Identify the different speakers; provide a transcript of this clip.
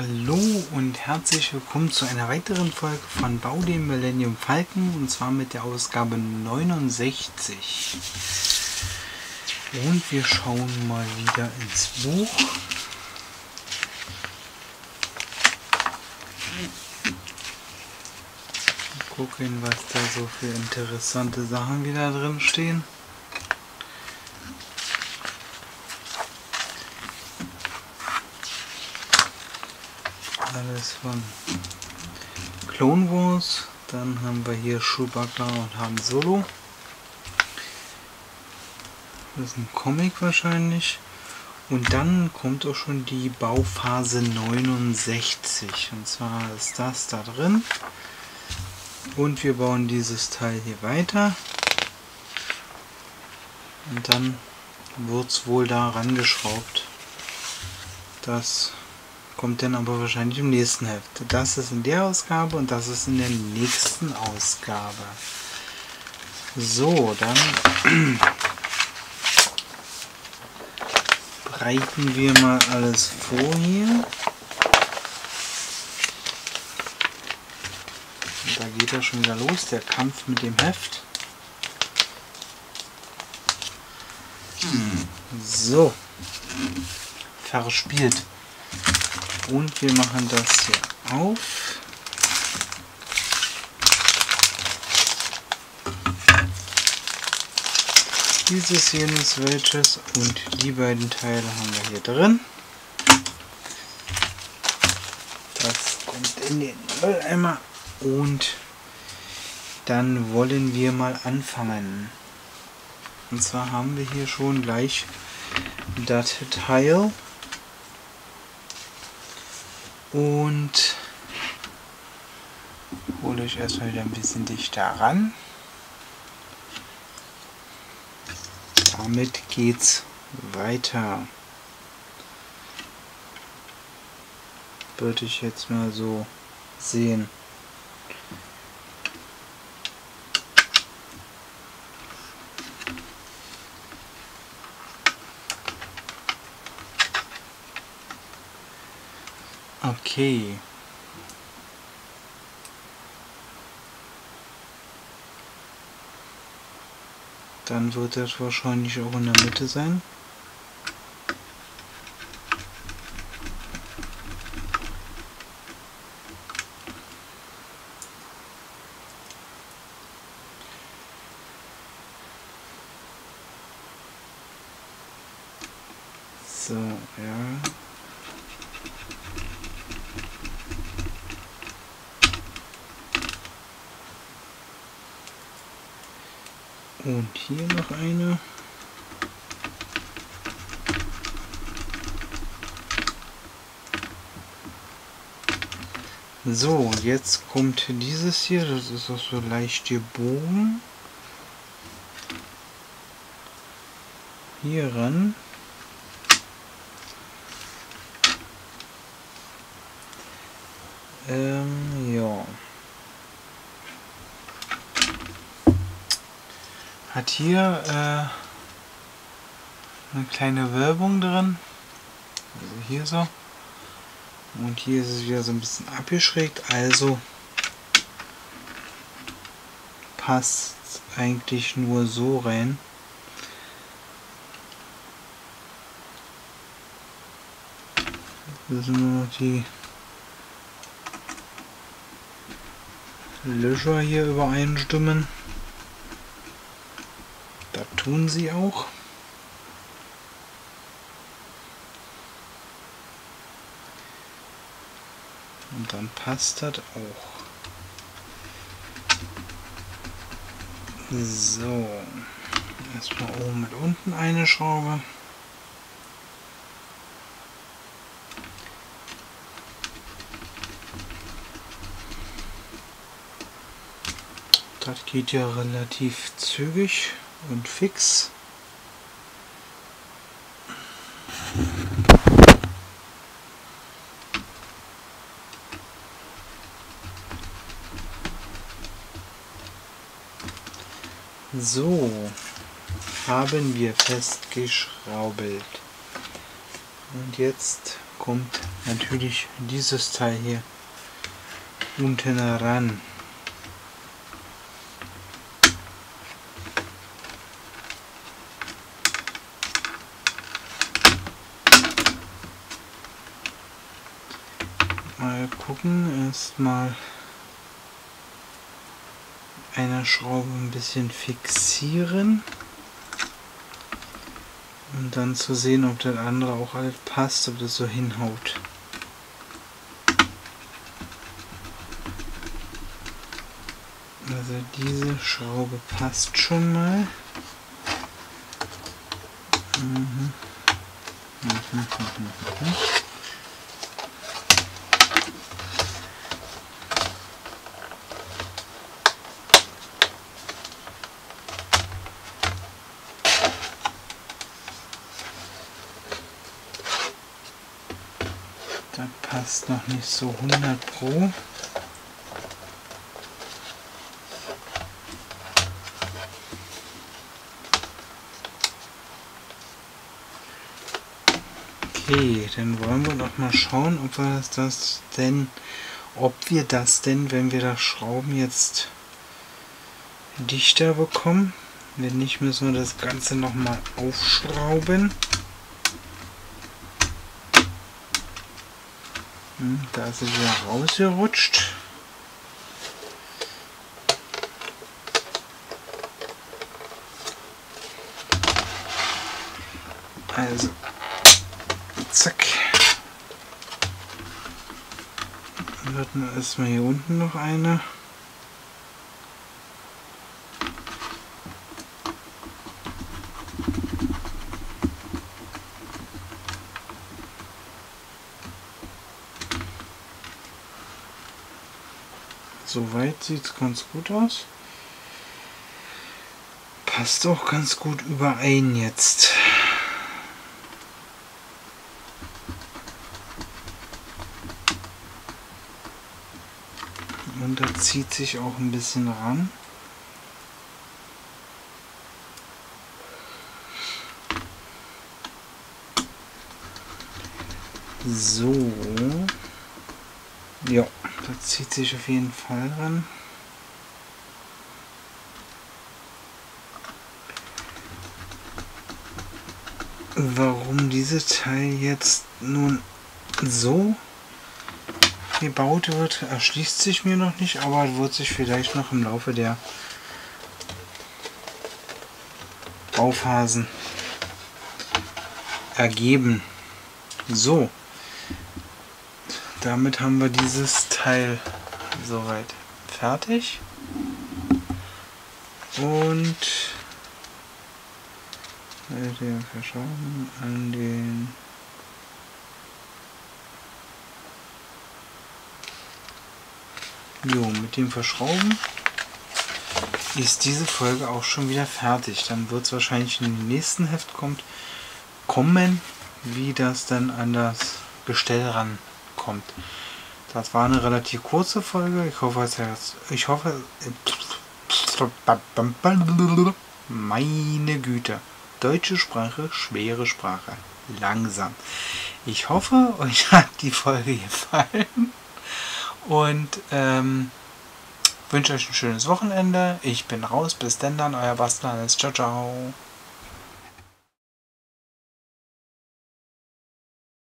Speaker 1: Hallo und herzlich willkommen zu einer weiteren Folge von Bau den Millennium Falcon, und zwar mit der Ausgabe 69. Und wir schauen mal wieder ins Buch. Gucken, was da so für interessante Sachen wieder drin stehen. Alles von Clone Wars. Dann haben wir hier Chewbacca und Han Solo. Das ist ein Comic wahrscheinlich. Und dann kommt auch schon die Bauphase 69. Und zwar ist das da drin. Und wir bauen dieses Teil hier weiter. Und dann wird es wohl da rangeschraubt. Das kommt dann aber wahrscheinlich im nächsten Heft. Das ist in der Ausgabe und das ist in der nächsten Ausgabe. So, dann breiten wir mal alles vor hier. Und da geht er schon wieder los, der Kampf mit dem Heft. So, verspielt. Und wir machen das hier auf. Dieses, jenes, welches und die beiden Teile haben wir hier drin. Das kommt in den Mülleimer und dann wollen wir mal anfangen. Und zwar haben wir hier schon gleich das Teil. Und hole ich erstmal wieder ein bisschen dichter ran. Damit geht's weiter. Würde ich jetzt mal so sehen. Okay. Dann wird das wahrscheinlich auch in der Mitte sein. So, ja. Und hier noch eine. So, jetzt kommt dieses hier, das ist auch so leicht gebogen. Hier ran. Ja. Hat hier eine kleine Wölbung drin, also hier so, und hier ist es wieder so ein bisschen abgeschrägt, also passt eigentlich nur so rein. Das sind nur noch die Löcher hier übereinstimmen. Da tun sie auch. Und dann passt das auch. So. Erstmal oben mit unten eine Schraube. Das geht ja relativ zügig und fix. So, haben wir festgeschraubelt. Und jetzt kommt natürlich dieses Teil hier unten ran. Mal gucken, erstmal einer Schraube ein bisschen fixieren und dann zu sehen, ob das andere auch alles passt, ob das so hinhaut. Also diese Schraube passt schon mal. Das passt noch nicht so 100%. Okay, dann wollen wir noch mal schauen, ob wir das denn, wenn wir das Schrauben jetzt dichter bekommen. Wenn nicht, müssen wir das Ganze noch mal aufschrauben. Da ist es wieder rausgerutscht. Also, zack. Dann wird erstmal hier unten noch eine. Soweit sieht es ganz gut aus. Passt auch ganz gut überein jetzt. Und da zieht sich auch ein bisschen ran. So. Ja, das zieht sich auf jeden Fall ran. Warum dieses Teil jetzt nun so gebaut wird, erschließt sich mir noch nicht, aber wird sich vielleicht noch im Laufe der Bauphasen ergeben. So, damit haben wir dieses Teil soweit fertig und der Verschrauben an den mit dem Verschrauben ist diese Folge auch schon wieder fertig. Dann wird es wahrscheinlich in den nächsten Heft kommen, wie das dann an das Gestell rankommt. Das war eine relativ kurze Folge. Ich hoffe, meine Güte. Deutsche Sprache, schwere Sprache. Langsam. Ich hoffe, euch hat die Folge gefallen. Und wünsche euch ein schönes Wochenende. Ich bin raus. Bis denn dann. Euer Bastler. Ciao, ciao.